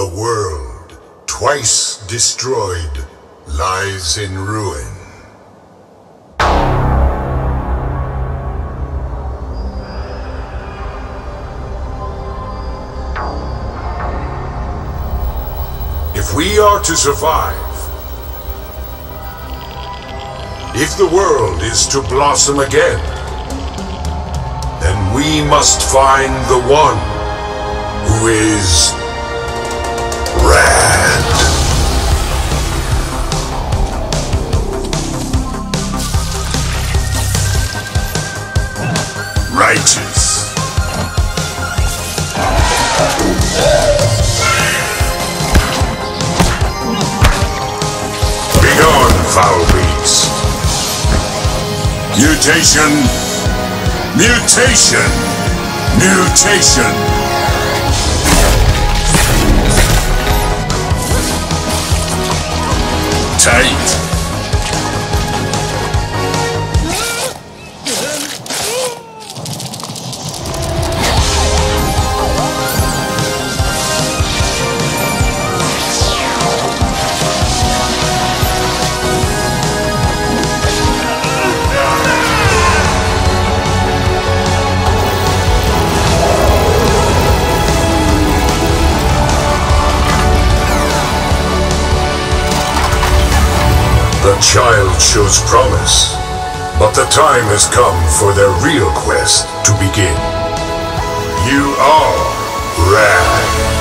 The world, twice destroyed, lies in ruin. If we are to survive, if the world is to blossom again, then we must find the one who is RAD. Righteous. Begone, foul beast. Mutation. Mutation. Mutation. Tight. The child shows promise, but the time has come for their real quest to begin. You are RAD.